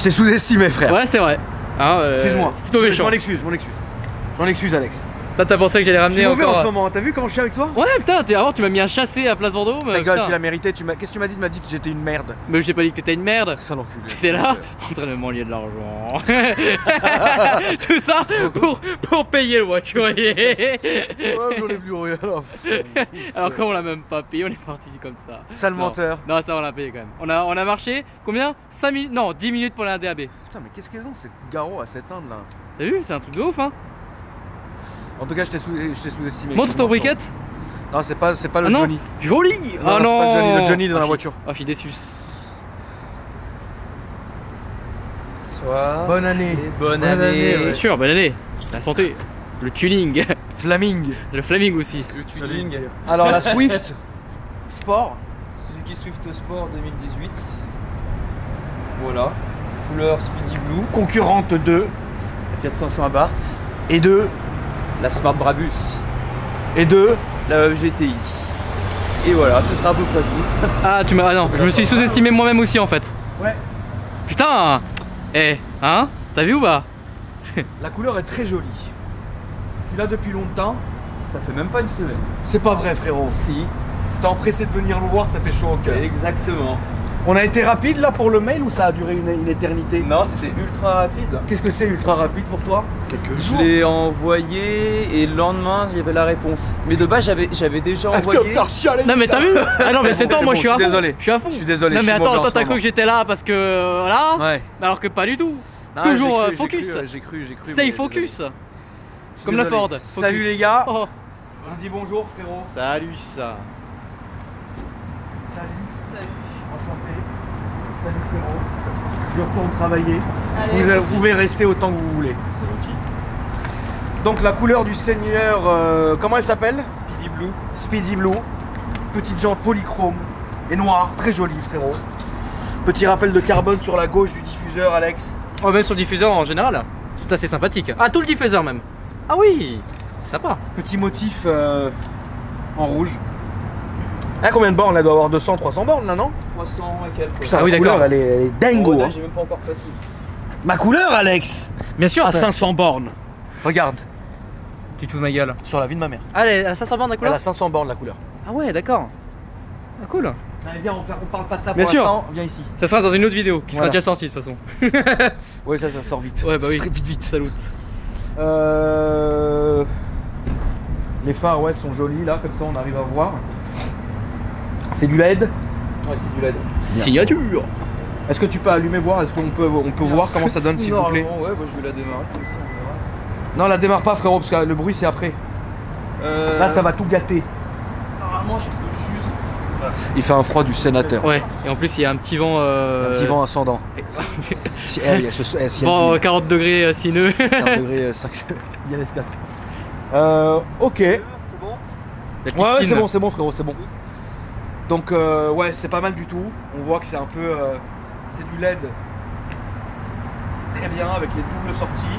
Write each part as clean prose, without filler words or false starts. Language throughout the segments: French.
t'ai sous-estimé, frère. Ouais, c'est vrai. Hein, excuse-moi. C'est plutôt méchant. Je m'en excuse, Alex. T'as pensé que j'allais ramener je suis mauvais encore... en ce moment, t'as vu comment je suis avec toi? Ouais, putain, avant tu m'as mis un chassé à Place Vendôme. Ta gueule, tu l'as mérité. Qu'est-ce que tu m'as dit? Tu m'as dit que j'étais une merde. Mais j'ai pas dit que t'étais une merde. Ça l'enculé. T'étais là en train de me mendier de l'argent. Tout ça pour payer le voiturier. Ouais, j'en ai plus rien. Alors qu'on l'a même pas payé, on est parti comme ça. Sale menteur. Non, ça on l'a payé quand même. On a marché combien? 5 minutes? Non, 10 minutes pour la DAB. Putain, mais qu'est-ce qu'ils ont ces garros à s'éteindre là? T'as vu? C'est un truc de ouf, hein. En tout cas, je t'ai sous-estimé. Montre ton briquette. Non, c'est pas le non. Johnny. Joli. Non, non, c'est pas le Johnny dans la voiture. Ah, je suis déçu. Soir. Bonne année. Bonne année. Bien sûr, bonne année. La santé. Le tuning. Flaming. Le Flaming aussi. Le tuning. Alors la Swift Sport. Suzuki Swift Sport 2018. Voilà. Couleur Speedy Blue. Concurrente de. La Fiat 500 Abarth. Et de. La Smart Brabus. Et de. La GTI. Et voilà, ce sera à peu près tout. Ah, tu m'as. Ah non, je me suis sous-estimé moi-même aussi en fait. Ouais. Putain. Eh, hein? T'as vu ou pas? La couleur est très jolie. Tu l'as depuis longtemps. Ça fait même pas une semaine. C'est pas vrai, frérot. Si. T'es empressé de venir nous voir, ça fait chaud au cœur. Exactement. On a été rapide là pour le mail ou ça a duré une éternité? Non, c'était ultra rapide. Qu'est-ce que c'est ultra rapide pour toi? Quelques jours. Je l'ai envoyé et le lendemain, il y avait la réponse. Mais de base, j'avais déjà envoyé. Non mais t'as vu? Ah non mais c'est temps, moi je suis à fond. Désolé. Je suis à fond. Je suis désolé. Non mais je suis mauvais attends, en ce t'as cru moment. que j'étais là parce que voilà. Ouais. Mais alors que pas du tout. Non, Toujours j'ai cru, focus. J'ai cru. Stay mais focus. désolé. Comme la Désolé. Ford. Salut Focus. les gars. Oh. On se dit bonjour, frérot. Salut ça. Salut. Enchanté. Salut frérot. Je retourne travailler. Allez, Vous pouvez rester autant que vous voulez. C'est gentil. Donc la couleur du Seigneur, comment elle s'appelle? Speedy Blue. Speedy Blue. Petite jante polychrome et noire, très jolie frérot. Petit rappel de carbone sur la gauche du diffuseur, Alex. Oh, même sur le diffuseur en général, c'est assez sympathique. Ah, tout le diffuseur même. Ah oui, sympa. Petit motif en rouge. Ah, combien de bornes? Elle doit avoir 200, 300 bornes là, non? 300 et quelques. Putain, Ah oui, la couleur, d'accord. elle est dingo. Oh, là, Hein. j'ai même pas encore passé. Ma couleur, Alex, Bien sûr. à 500 bornes. Regarde, Tu te fous de ma gueule. sur la vie de ma mère. Allez, à 500 bornes la Elle couleur. a 500 bornes la couleur. Ah ouais, d'accord. Ah cool. Allez, viens, on parle pas de ça Bien pour sûr. l'instant. Viens ici. Ça sera dans une autre vidéo qui Voilà. sera déjà sortie de toute façon. Ouais, ça sort vite. Ouais, bah oui. Très vite. Salut. Les phares, ouais, sont jolis là, comme ça on arrive à voir. C'est du LED. Ouais, c'est du LED. Signature. Est-ce que tu peux allumer voir? Est-ce qu'on peut voir comment ça donne s'il vous plaît? Normalement, ouais, bah, je vais la démarrer comme ça, on verra. Non, la démarre pas frérot, parce que le bruit c'est après. Là ça va tout gâter. Normalement, je peux juste. Il fait un froid du sénateur. Ouais, et en plus il y a un petit vent. Un petit vent ascendant. Si elle, si elle Vent dit 40 degrés sineux. 40 degrés, 5, il y a les 4. Ok. C'est bon? La petite Ouais, clim. c'est bon frérot, c'est bon. Donc ouais, c'est pas mal du tout. On voit que c'est un peu, c'est du LED. Très bien avec les doubles sorties.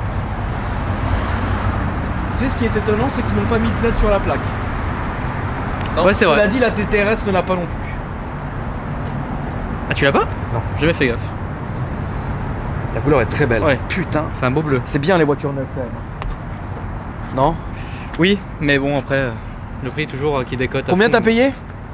Tu sais ce qui est étonnant, c'est qu'ils n'ont pas mis de LED sur la plaque. Ouais, c'est Cela vrai. dit, la TTRS ne l'a pas non plus. Ah, tu l'as pas? Non. J'ai jamais fait gaffe. La couleur est très belle. Ouais. Putain, C'est un beau bleu. c'est bien les voitures neuves quand même. Non? Oui, mais bon, après, le prix toujours qui décote. à Combien fond. t'as payé?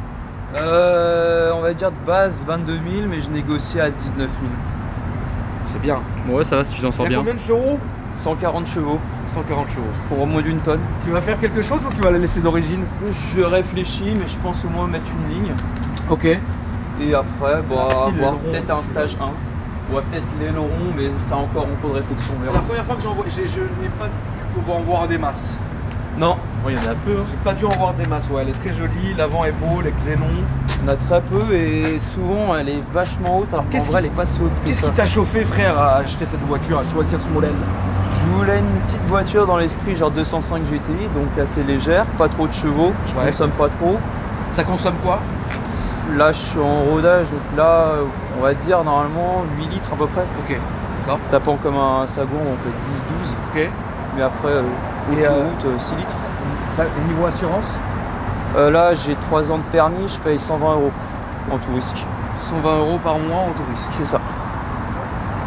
On va dire de base 22 000, mais je négocie à 19 000. C'est bien. Ouais, ça va si tu t'en sors Il y a bien. combien de chevaux? 140 chevaux 140 chevaux. pour moins d'une tonne. Tu vas faire quelque chose ou tu vas la laisser d'origine? Je réfléchis, mais je pense au moins mettre une ligne. Ok. Et après, C'est bah, la partie, avoir l'aileron. peut-être un stage 1. Ouais, peut-être l'aileron, mais ça encore en cours de réflexion. on C'est verra. la première fois que je n'ai pas dû en voir des masses. Non, Ouais, il y en a peu. Hein. J'ai pas dû en voir des masses, ouais, elle est très jolie, l'avant est beau, les xénons. on a très peu et souvent elle est vachement haute, alors qu'en Qu'est-ce vrai elle est pas si haute que Qu'est-ce ça. qui t'a chauffé, frère, à acheter cette voiture, à choisir ce modèle? Je voulais une petite voiture dans l'esprit, genre 205 GTI, donc assez légère, pas trop de chevaux, je Ouais. consomme pas trop. Ça consomme quoi? Là je suis en rodage, donc là on va dire normalement 8 litres à peu près. Ok, d'accord, Tapant comme un Sagon on fait 10-12, ok. mais après Et, autoroute 6 litres. Et niveau assurance? Là j'ai 3 ans de permis, je paye 120 € en tout risque. 120 € par mois en tout risque. C'est ça.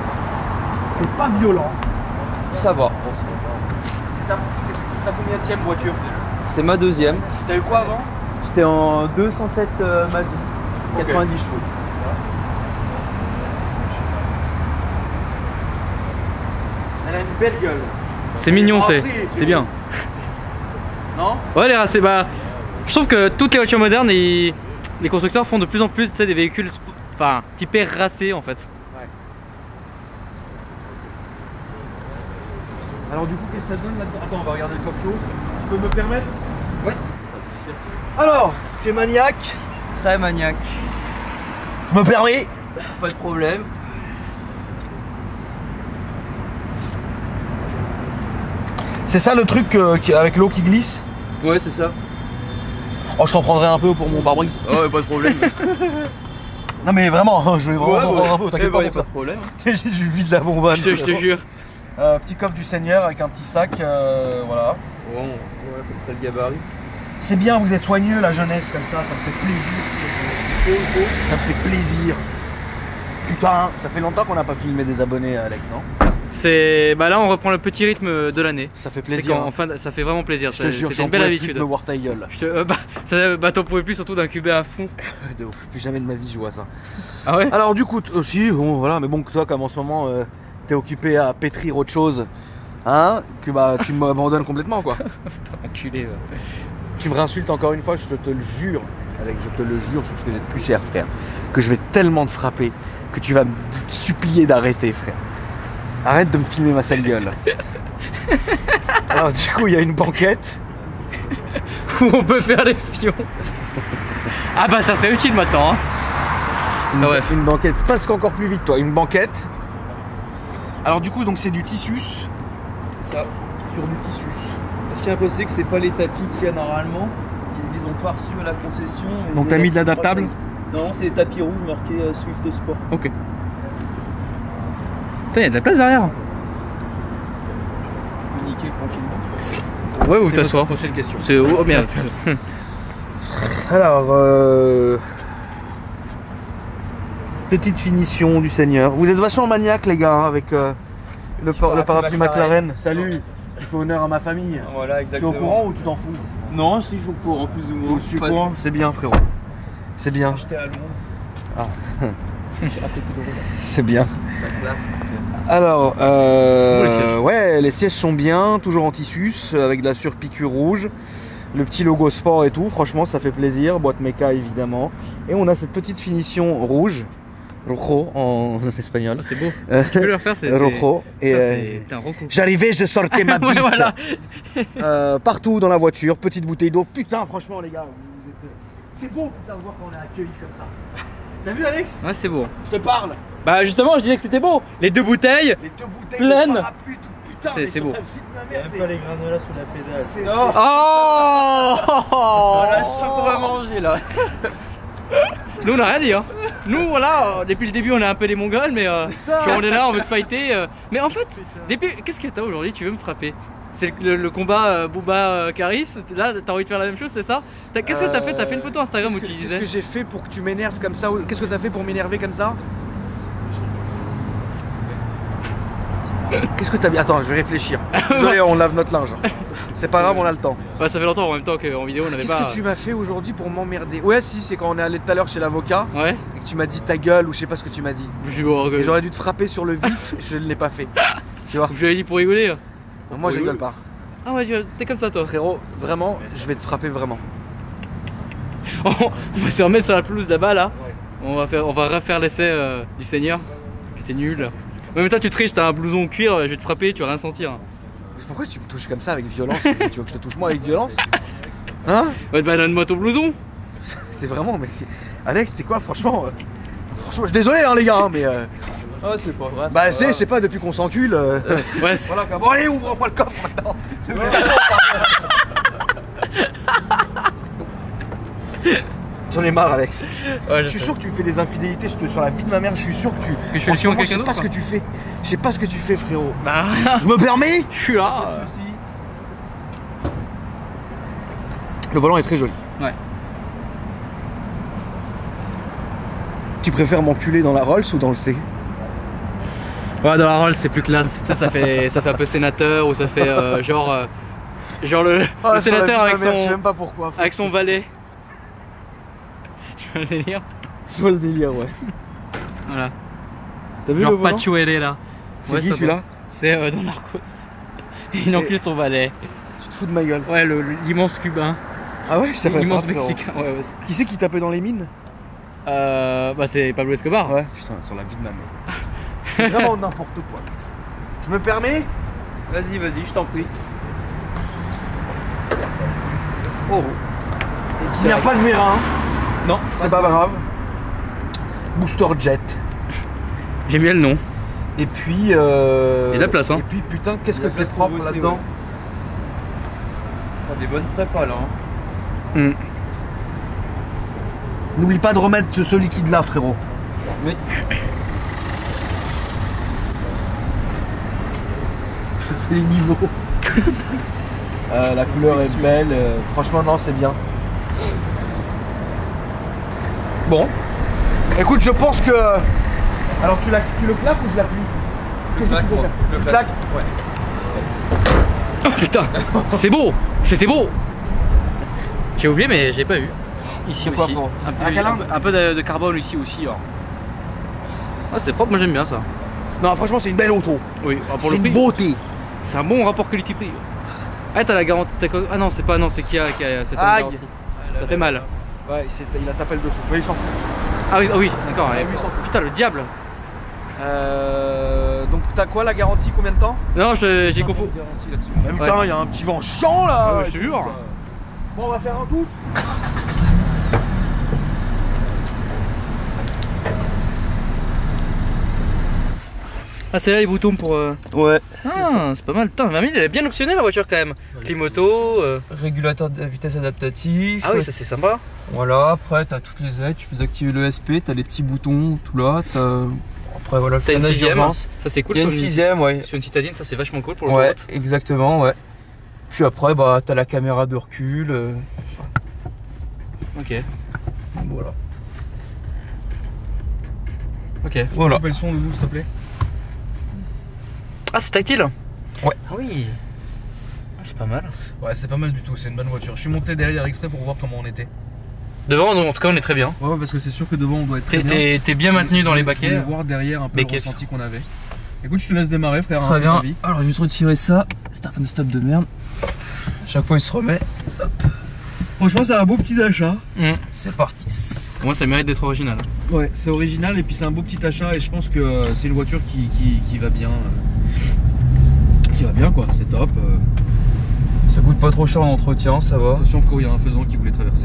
C'est pas violent. Ça va. C'est ta combienième voiture? C'est ma deuxième. T'as eu quoi avant? J'étais en 207 Mazda, Ok. 90 chevaux. Elle a une belle gueule. C'est mignon, Elle est c'est racée, c'est bien. Non? Ouais, les racés, bah, je trouve que toutes les voitures modernes, les constructeurs font de plus en plus, tu sais, des véhicules, enfin, typés racés en fait. Ouais. Alors du coup, qu'est-ce que ça donne là-dedans? Attends, on va regarder le coffre. Je peux me permettre? Ouais. Alors, tu es maniaque? Très maniaque. Je me permets. Pas de problème. C'est ça le truc avec l'eau qui glisse? Ouais, c'est ça. Oh, je t'en prendrai un peu pour mon pare-brise. Oh, ouais, pas de problème. Non mais vraiment, je vais vraiment t'en prendre un peu, t'inquiète pas pour pas ça. de problème. J'ai du vide la bonbonne. Je te jure. Petit coffre du Seigneur avec un petit sac, voilà. Bon, ouais, comme ça le gabarit. C'est bien, vous êtes soigneux la jeunesse comme ça me fait plaisir. Ça me fait plaisir. Putain, ça fait longtemps qu'on n'a pas filmé des abonnés, Alex, non? C'est, bah là, on reprend le petit rythme de l'année. Ça fait C'est plaisir. qu'en fin, ça fait vraiment plaisir. Je te jure, c'est j'en une belle pouvais plus habitude. de me voir ta gueule. T'en pouvais plus surtout d'incuber à fond. De ouf, plus jamais de ma vie je vois ça. Ah ouais? Alors du coup, aussi, bon voilà, mais bon, toi comme en ce moment t'es occupé à pétrir autre chose, hein, que bah tu m'abandonnes complètement quoi. Enculé. Tu me réinsultes encore une fois, je te le jure, Alex, je te le jure sur ce que j'ai de plus cher, frère, que je vais tellement te frapper que tu vas me supplier d'arrêter, frère. Arrête de me filmer ma sale gueule. Alors du coup, il y a une banquette. Où on peut faire les fions. Ah bah ça serait utile maintenant. Hein. Bref. Une banquette, presque encore plus vite toi, une banquette. Alors du coup, donc c'est du tissus. C'est ça. Sur du tissus. Je tiens à préciser que c'est pas les tapis qu'il y a normalement. Ils ont pas reçu à la concession. Donc t'as mis de l'adaptable? Non, c'est des tapis rouges marqués Swift Sport. Ok. Putain, y a de la place derrière. Je peux niquer tranquillement. Ouais, ou t'asseoir. Prochaine question. C'est oh merde. Alors, petite finition du Seigneur. Vous êtes vachement maniaque les gars, hein, avec le parapluie McLaren. Salut, tu fais honneur à ma famille. Voilà, Tu es exactement. au courant ou tu t'en fous? Non, si je suis au courant, plus ou moins. Je suis au courant. C'est bien frérot. C'est bien. J'étais à Londres. Ah. À côté de Londres. C'est bien. Là. Alors, les sièges. ouais, les sièges sont bien, toujours en tissus, avec de la surpiqûre rouge. Le petit logo sport et tout, franchement ça fait plaisir. Boîte méca évidemment. Et on a cette petite finition rouge. Rojo en espagnol. Ah, c'est beau. Tu peux le refaire, c'est. Rojo. Et T'es un roco. j'arrivais, je sortais ma bite. Ouais, voilà. Partout dans la voiture, petite bouteille d'eau. Putain, franchement, les gars, c'est beau putain, de voir qu'on est accueillis comme ça. T'as vu, Alex? Ouais, c'est beau. Je te parle. Bah, justement, je disais que c'était beau. Les deux bouteilles. Les deux bouteilles Pleines. de parapluie, tout putain. C'est- mais c'est sur beau. la vie de ma mère, Même c'est- pas les granolas sous la pédale. c'est- Oh Voilà, je sens qu'on va manger là. Nous, on n'a rien dit. Hein. Nous, voilà, depuis le début, on est un peu des mongols, mais genre, on est là, on veut se fighter. Mais en fait, depuis, qu'est-ce que t'as aujourd'hui? Tu veux me frapper? C'est le combat Booba Caris. Là, t'as envie de faire la même chose, c'est ça? Qu'est-ce que t'as fait? T'as fait une photo Instagram où tu Qu'est-ce disais. que j'ai fait pour que tu m'énerves comme ça? Qu'est-ce que t'as fait pour m'énerver comme ça? Qu'est-ce que t'as bien? Attends, je vais réfléchir. Désolé, on lave notre linge. C'est pas grave, on a le temps. Ouais, ça fait longtemps en même temps qu'en vidéo, on n'avait Qu'est-ce pas. que tu m'as fait aujourd'hui pour m'emmerder? Ouais, si, c'est quand on est allé tout à l'heure chez l'avocat Ouais. et que tu m'as dit ta gueule ou je sais pas ce que tu m'as dit. Je bon, Et j'aurais dû te frapper sur le vif, je ne l'ai pas fait. Tu vois? je l'avais dit pour rigoler. Moi, je rigole pas. Ah ouais, t'es comme ça, toi. Frérot, vraiment, je vais te frapper vraiment. On va se remettre sur la pelouse là-bas, là. Ouais. On va refaire l'essai du Seigneur, qui était nul. Mais toi, tu triches, t'as un blouson en cuir, je vais te frapper, tu vas rien sentir. Pourquoi tu me touches comme ça avec violence? Tu veux que je te touche moi avec violence? Hein? Ouais, bah donne-moi ton blouson. C'est vraiment, mais Alex, c'est quoi, franchement, franchement, je suis désolé, hein, les gars, hein, mais Oh, c'est pas vrai. bah, je sais pas, depuis qu'on s'encule. Ouais, Voilà, quoi. Bon, allez, ouvre-moi le coffre maintenant. J'en ai marre, Alex. ouais, Je suis sûr que tu me fais des infidélités sur la vie de ma mère. Je suis sûr que tu. Que je fais le En ce fion à moment, je quelqu'un sais pas d'autre, ce que tu fais. Je sais pas ce que tu fais, frérot. Bah, Je me permets. je suis là. Pas de soucis. Le volant est très joli. Ouais. Tu préfères m'enculer dans la Rolls ou dans le C? Ouais, dans la Rolls c'est plus classe. Ça fait un peu sénateur ou ça fait genre le sénateur avec je sais même pas pourquoi. avec son valet. Tu vois le délire? Je vois le délire, ouais. Voilà. T'as vu Genre le volant? Pacho Herrera. C'est Ouais, qui ça celui-là? va. C'est dans Narcos. Il encule son valet. Tu te fous de ma gueule. Ouais, l'immense cubain. Ah ouais, je savais pas. L'immense frérot. mexicain. Ouais, ouais. Qui c'est qui tapait dans les mines? Bah c'est Pablo Escobar. Ouais, putain, sur la vie de ma mère. C'est vraiment n'importe quoi. Je me permets? Vas-y, vas-y, je t'en prie. Oh. Il n'y a pas de vérin. Non, C'est pas grave. Booster jet. J'aime bien le nom. Et puis. Il y a de la place, hein. Et puis putain, qu'est-ce Il y a que place c'est pour propre bosser, là-dedans. ouais. Faire des bonnes prépas là. Hein. Mm. N'oublie pas de remettre ce liquide là, frérot. Oui. C'est les niveaux. La couleur est belle. Franchement, non, c'est bien. Bon. Écoute, je pense que. Alors, tu le claques ou je l'appuie? Je le claque, moi. Je le Tu claques? Ouais. Oh putain, c'est beau. C'était beau. J'ai oublié mais j'ai pas vu. Ici C'est quoi, aussi. frérot? Un peu, À quelle inde un peu de carbone ici aussi. Alors. Ah c'est propre, moi j'aime bien ça. Non, franchement, c'est une belle auto. Oui, pour C'est le une prix. beauté. C'est un bon rapport qualité-prix. Ah t'as la garantie. Ah non c'est pas c'est qui a cette Aïe. garantie. Ça fait mal. Ouais, il a tapé le dessous. Mais il s'en fout. Ah oui, d'accord. lui, il s'en fout. Putain le diable. Donc, t'as quoi la garantie? Combien de temps? Non j'ai confondu. Garantie là-dessus. Mais putain, il y a un petit vent chiant là. Ouais, je te jure. Bon, on va faire un tous. Ah c'est là les boutons pour... Ouais. Ah c'est pas mal. Putain elle est bien optionnée la voiture quand même. Climoto. Régulateur de vitesse adaptatif. Ah oui ça c'est sympa. Voilà, après t'as toutes les aides, tu peux activer le SP, t'as les petits boutons tout là. Après voilà, le T'as une freinage sixième. d'urgence. Ça c'est cool. Il y a une sur sixième, ouais. Sur une citadine ça c'est vachement cool pour Ouais, l'autoroute. exactement, ouais. Puis après, bah t'as la caméra de recul. Ok. Voilà. Ok. Voilà. Coupe le son, Loulou, s'il te plaît. Ah c'est tactile. Ouais. Ah oui. Ah, c'est pas mal. Ouais, c'est pas mal du tout, c'est une bonne voiture. Je suis monté derrière exprès pour voir comment on était. Devant en tout cas on est très bien. Ouais, parce que c'est sûr que devant on doit être très bien. T'es bien maintenu dans les Je baquets. voulais voir derrière un peu Baquets. le ressenti qu'on avait. Écoute, je te laisse démarrer, frère. Très hein, bien. ta vie. Alors, juste retirer ça. Start and stop de merde. Chaque fois, il se remet. Franchement, c'est un beau petit achat. C'est parti. Moi ça mérite d'être original. Ouais, c'est original et puis c'est un beau petit achat et je pense que c'est une voiture qui va bien. Qui va bien quoi, c'est top. Ça coûte pas trop cher en entretien, ça va. Attention frérot, il y a un faisan qui voulait traverser.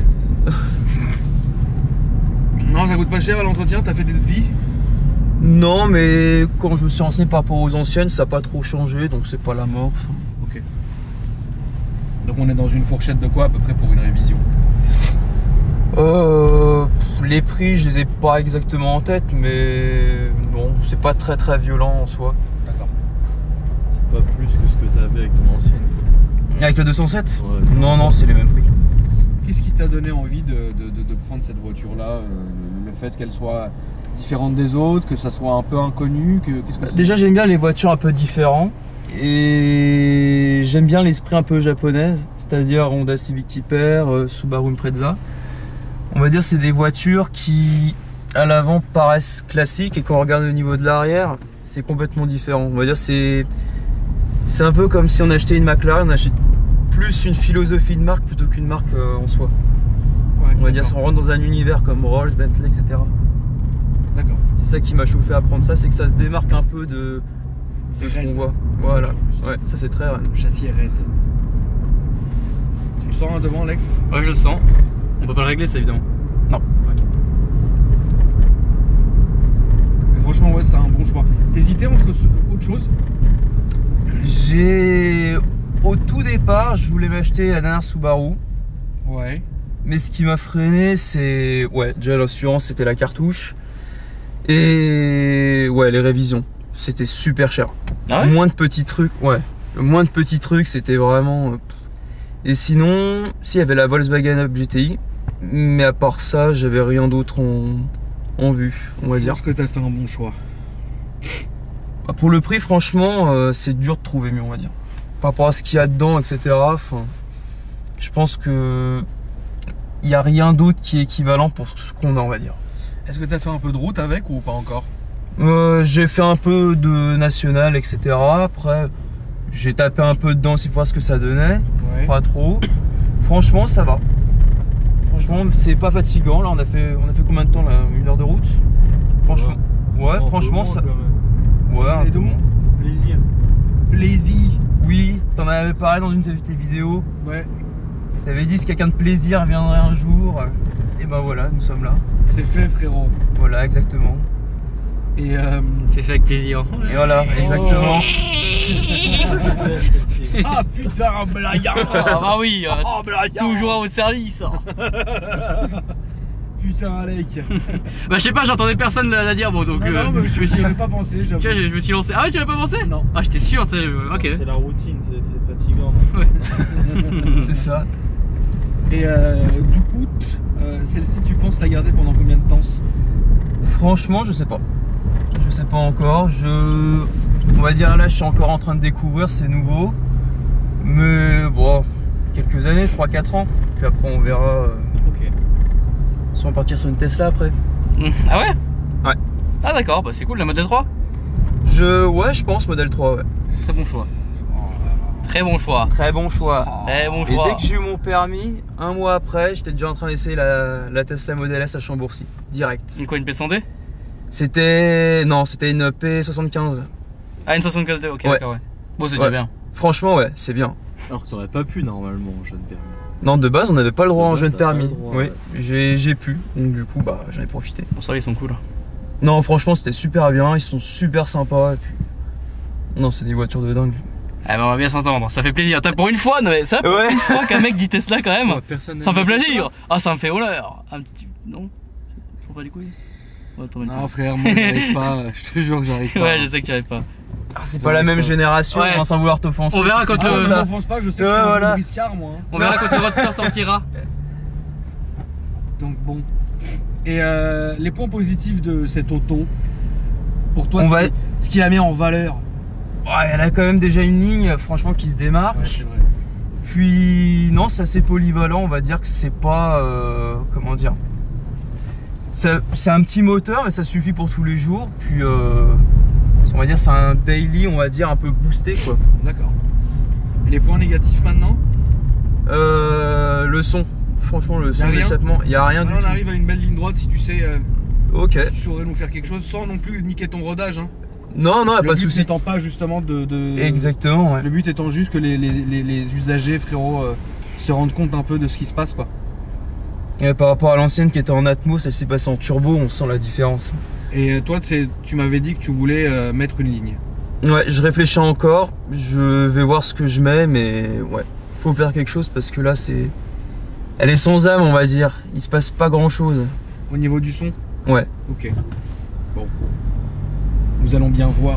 Non, ça coûte pas cher à l'entretien, t'as fait des devis? Non, mais quand je me suis renseigné par rapport aux anciennes, ça n'a pas trop changé, donc c'est pas la mort. Ok. Donc on est dans une fourchette de quoi à peu près pour une révision? Les prix, je les ai pas exactement en tête, mais bon, c'est pas très violent en soi. D'accord. C'est pas plus que ce que t'avais avec ton ancienne. Avec le 207 Ouais. Non, c'est les mêmes prix. Qu'est-ce qui t'a donné envie de prendre cette voiture-là? Le fait qu'elle soit différente des autres, que ça soit un peu inconnu, qu'est-ce que c'est? Déjà, j'aime bien les voitures un peu différentes. Et j'aime bien l'esprit un peu japonais, c'est-à-dire Honda Civic Type-R, Subaru Impreza. On va dire c'est des voitures qui, à l'avant, paraissent classiques et quand on regarde au niveau de l'arrière, c'est complètement différent. On va dire c'est un peu comme si on achetait une McLaren, on achète plus une philosophie de marque plutôt qu'une marque en soi. Ouais, On va dire ça, on rentre dans un univers comme Rolls, Bentley, etc. D'accord. C'est ça qui m'a chauffé à prendre ça, c'est que ça se démarque un peu de ce qu'on voit. Voilà, ouais, ça c'est très raide. Le châssis est raide. Tu le sens hein, devant, Alex? Ouais je le sens. On peut pas le régler ça évidemment. Non. Ok. Mais franchement, ouais, c'est un bon choix. T'hésitais entre autre chose? Au tout départ, je voulais m'acheter la dernière Subaru. Ouais. Mais ce qui m'a freiné, c'est... Ouais, déjà l'assurance, c'était la cartouche. Et... Ouais, les révisions. C'était super cher. Ah ouais? Moins de petits trucs, ouais. Le moins de petits trucs, c'était vraiment... Et sinon, si, il y avait la Volkswagen Up GTI. Mais à part ça, j'avais rien d'autre en vue, on va Je dire. pense que t'as fait un bon choix. Pour le prix, franchement, c'est dur de trouver mieux, on va dire. Par rapport à ce qu'il y a dedans, etc. Enfin, je pense que il n'y a rien d'autre qui est équivalent pour ce qu'on a, on va dire. Est-ce que tu as fait un peu de route avec ou pas encore? J'ai fait un peu de national, etc. Après, j'ai tapé un peu dedans aussi pour voir ce que ça donnait. Ouais. Pas trop. Franchement, ça va. Franchement, c'est pas fatigant. Là, on a fait combien de temps là? 1 heure de route? Franchement. Ouais, franchement, ça. Ouais, un peu moins. Plaisir. Plaisir. Oui, t'en avais parlé dans une de tes vidéos. Ouais. T'avais dit si quelqu'un de plaisir viendrait un jour. Et ben voilà, nous sommes là. C'est fait, frérot. Voilà, exactement. Et C'est fait avec plaisir. Et voilà, exactement. ah putain, blaguard. Ah bah oui, Oh, blaguard. toujours à votre service. Putain, Alec. Bah je sais pas, j'entendais personne la dire, bon donc Non, mais je n'y avais pas pensé, j'avoue. tu vois, je me suis lancé. Ah ouais, tu l'as pas pensé? Non. Ah j'étais sûr, tu sais, ok. C'est la routine, c'est fatigant. C'est ça. Et du coup, celle-ci, tu penses la garder pendant combien de temps? Franchement, je sais pas. Je sais pas encore. On va dire là, je suis encore en train de découvrir, c'est nouveau. Mais bon, quelques années, 3-4 ans. Puis après, on verra. Ok. Si on va partir sur une Tesla après. Ah ouais? Ouais. Ah d'accord, bah c'est cool, la modèle 3. Ouais, je pense modèle 3, ouais. Très bon choix. Très bon choix. Très bon choix. Très bon Et choix. dès que j'ai eu mon permis, un mois après, j'étais déjà en train d'essayer la Tesla Model S à Chambourcy. Direct. Une quoi, une P100D? Non, c'était une P75. Ah, une 75D, ok, Ouais. d'accord, ouais. Bon, c'est déjà Ouais. bien. Franchement, ouais, c'est bien. Alors que t'aurais pas pu normalement en jeune permis. Non, de base, on n'avait pas le droit De en base, jeune t'as pas permis. le droit, Oui, ouais. j'ai pu. Donc du coup, bah, j'en ai profité. Bon, ça, ils sont cool. Non, franchement, c'était super bien. Ils sont super sympas. Et puis... Non, c'est des voitures de dingue. Ah, bah, on va bien s'entendre. Ça fait plaisir. Pour une fois, non, mais ça, pour Ouais. une fois qu'un mec dit Tesla quand même, Personne ça me fait plaisir. Ah, ça me fait honneur. Un petit. Non? Je prends pas les couilles? Ouais, t'en mets le Non, coup. frère, moi j'arrive pas. Je te jure que j'arrive pas. Ouais, je sais que tu arrives pas. Ah, c'est pas la même génération, Ouais. hein, sans vouloir t'offenser. On verra c'est quand tout le- Je ça. m'enfonce pas, je sais que Ouais, je suis un voilà. peu briscard, moi. On verra quand le Roadster sortira. Donc bon. Et les points positifs de cette auto, pour toi, On va- ce qui la met en valeur. Ouais, elle a quand même déjà une ligne, franchement, qui se démarque. Ouais, c'est vrai. Puis non, c'est assez polyvalent, on va dire que c'est pas comment dire. C'est un petit moteur, mais ça suffit pour tous les jours. Puis on va dire c'est un daily, on va dire un peu boosté quoi. D'accord. Et les points négatifs maintenant? Le son, franchement le son rien d'échappement, il y a rien du Là, on tout. arrive à une belle ligne droite si tu sais. Ok. Tu saurais nous faire quelque chose sans non plus niquer ton rodage. Hein. Non, non, Le pas de but souci. n'étant pas justement de. Exactement. Ouais. Le but étant juste que les usagers, frérot, se rendent compte un peu de ce qui se passe quoi. Et par rapport à l'ancienne qui était en Atmos, elle s'est passée en turbo, on sent la différence. Et toi, tu m'avais dit que tu voulais mettre une ligne. Ouais, je réfléchis encore. Je vais voir ce que je mets, mais ouais, faut faire quelque chose parce que là, c'est. Elle est sans âme, on va dire. Il se passe pas grand chose. Au niveau du son? Ouais. Ok. Bon. Nous allons bien voir.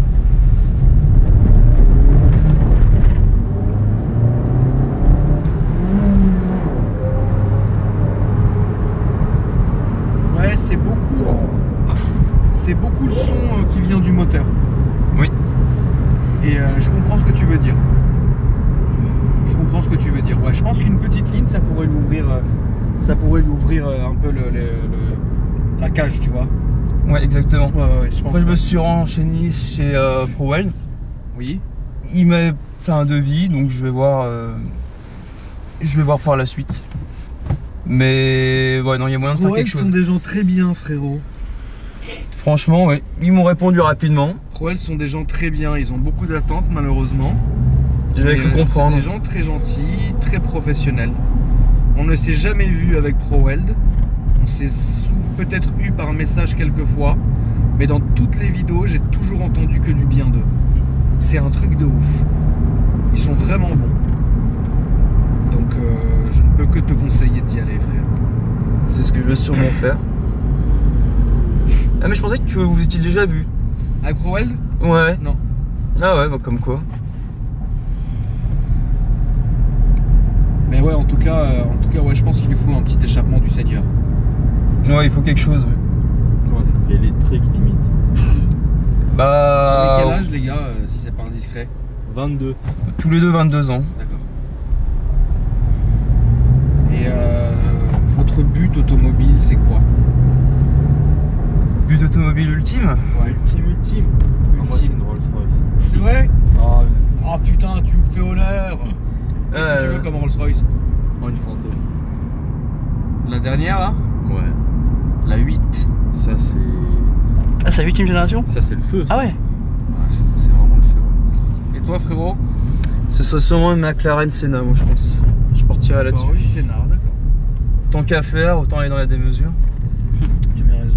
Ouais, c'est beaucoup. C'est beaucoup le son qui vient du moteur. Oui. Et je comprends ce que tu veux dire. Je comprends ce que tu veux dire. Ouais, je pense qu'une petite ligne, ça pourrait lui ouvrir un peu la cage, tu vois. Ouais, exactement. Ouais, je pense. Après, je me suis renchaîné chez ProWeld. Oui. Il m'a fait un devis, donc je vais voir par la suite. Mais ouais, non, il y a moyen de faire quelque sont chose. des gens très bien, frérot. Franchement, ouais. Ils m'ont répondu rapidement. ProWeld sont des gens très bien. Ils ont beaucoup d'attentes, malheureusement. J'avais cru comprendre. C'est des gens très gentils, très professionnels. On ne s'est jamais vu avec ProWeld. On s'est peut-être eu par message quelques fois, mais dans toutes les vidéos, j'ai toujours entendu que du bien d'eux. C'est un truc de ouf. Ils sont vraiment bons. Donc je ne peux que te conseiller d'y aller, frère. C'est ce que je vais sûrement faire. Ah mais je pensais que vous étiez déjà vu. Avec ProWeld? Ouais. Non. Ah ouais, bah comme quoi. Mais ouais, en tout cas, ouais, je pense qu'il lui faut un petit échappement du Seigneur. Ouais, il faut quelque chose. Ouais. Ouais, ça fait électrique limite. Bah indiscret? 22. Tous les deux 22 ans. D'accord. Et votre but automobile, c'est quoi? But automobile ultime? Ultime. Moi, c'est une Rolls Royce. C'est vrai? Ah, Oh putain, tu me fais honneur. Qu'est-ce que tu veux comme Rolls Royce? une fantôme. La dernière là? Ouais. La 8. Ça, c'est. Ah, c'est la 8ème génération? Ça, c'est le feu. Ça. Ah ouais? C'est vraiment le feu. Ouais. Et toi, frérot? Ce serait sûrement une McLaren Senna, moi je pense. Je partirais là-dessus. Oui, c'est d'accord. Tant qu'à faire, autant aller dans la démesure. Tu as bien raison.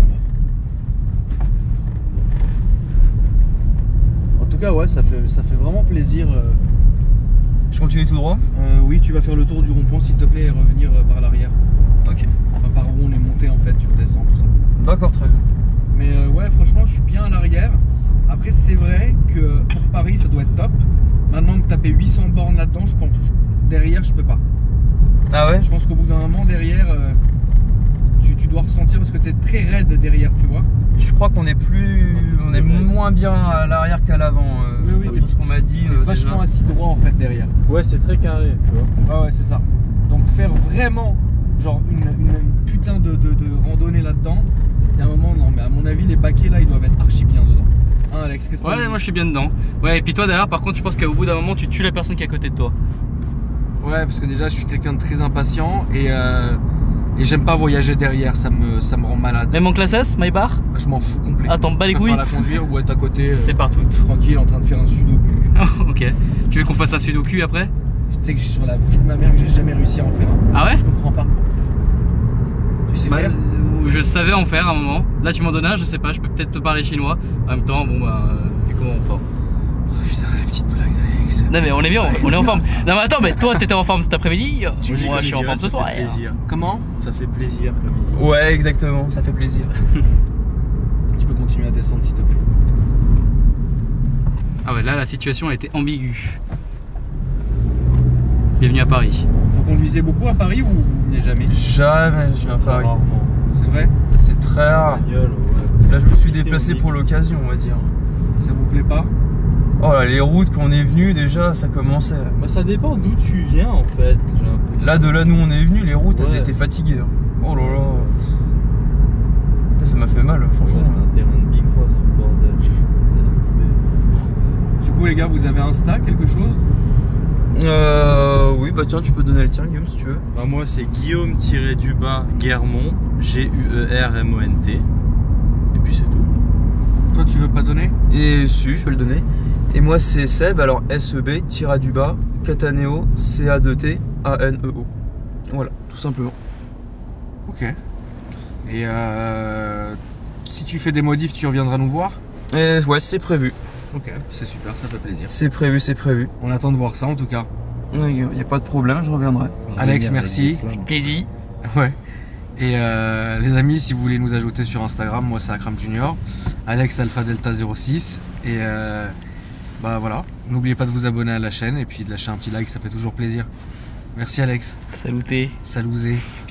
En tout cas, ouais, ça fait vraiment plaisir. Je continue tout droit? Oui, tu vas faire le tour du rond-point s'il te plaît et revenir par l'arrière. Ok. Enfin, par où on est monté en fait, tu redescends tout simplement. D'accord, très bien. Mais ouais, franchement, je suis bien à l'arrière. Après, c'est vrai que pour Paris, ça doit être top. Maintenant que taper 800 bornes là-dedans, je pense derrière, je peux pas. Ah ouais? Je pense qu'au bout d'un moment, derrière, tu dois ressentir parce que tu es très raide derrière, tu vois. Je crois qu'on est on est moins bien à l'arrière qu'à l'avant. Oui, d'après ce qu'on m'a dit. T'es vachement déjà. assis droit en fait derrière. Ouais, c'est très carré, tu vois. Ouais, c'est ça. Donc faire vraiment genre une putain de randonnée là-dedans, il y a un moment, non, mais à mon avis, les baquets là, ils doivent être archi bien dedans. Hein, Alex, qu'est-ce que Ouais, moi je suis bien dedans. Ouais, et puis toi d'ailleurs, par contre, je pense qu'au bout d'un moment, tu tues la personne qui est à côté de toi. Ouais, parce que déjà, je suis quelqu'un de très impatient et j'aime pas voyager derrière, ça me rend malade. Même en classe S, Maybach? Je m'en fous complètement. Ah, t'en bats les Je préfère couilles? la conduire ou être à côté, C'est partout. tranquille, en train de faire un sudoku. Ok. Tu veux qu'on fasse un sudoku après? Tu sais que je suis sur la vie de ma mère que j'ai jamais réussi à en faire un. Ah ouais? Je comprends pas. Tu sais faire? Je savais en faire à un moment. Là, tu m'en donnes un, je sais pas, je peux peut-être te parler chinois. En même temps, bon bah, vu comment on part. Oh, putain, la petite blague d'Alex. Non mais on est bien, on est en forme. Non mais attends, mais toi t'étais en forme cet après-midi, moi je suis en forme ce soir. Ça fait plaisir. Comment? Ça fait plaisir, comme il dit. Ouais, exactement, ça fait plaisir. Tu peux continuer à descendre s'il te plaît. Ah ouais, là la situation a été ambiguë. Bienvenue à Paris. Vous conduisez beaucoup à Paris ou vous venez jamais? Jamais je viens à Paris. Rarement. C'est vrai? C'est très rare. Bagnole, ouais. Là, je me suis déplacé pour l'occasion, on va dire. Ça vous plaît pas? Oh là, les routes qu'on est venu déjà, ça commençait. Bah, ça dépend d'où tu viens en fait. J'ai l'impression. Là, de là, nous, on est venu, les routes, elles Ouais. étaient fatiguées. Hein. Oh là là. Putain, ça m'a fait mal, franchement. C'est un terrain de bicross, le bordel. Laisse tomber. Du coup les gars, vous avez Insta, quelque chose? Oui, bah tiens, tu peux donner le tien, Guillaume, si tu veux. Bah, moi, c'est Guillaume-du-bas Guermont, G-U-E-R-M-O-N-T. Et puis c'est tout. Toi tu veux pas donner? Et si, je vais le donner. Et moi, c'est Seb, alors S-E-B, tira du bas, Cataneo, C-A-2-T, A-N-E-O. Voilà, tout simplement. Ok. Et si tu fais des modifs, tu reviendras nous voir? Et ouais, c'est prévu. Ok, c'est super, ça fait plaisir. C'est prévu, c'est prévu. On attend de voir ça en tout cas. Il n'y a pas de problème, je reviendrai. Alex, merci. Plaisir. Ouais. Et les amis, si vous voulez nous ajouter sur Instagram, moi c'est Akram Junior, Alex Alpha Delta 06. Et bah voilà, n'oubliez pas de vous abonner à la chaîne et puis de lâcher un petit like, ça fait toujours plaisir. Merci Alex. Saluté. Saluté.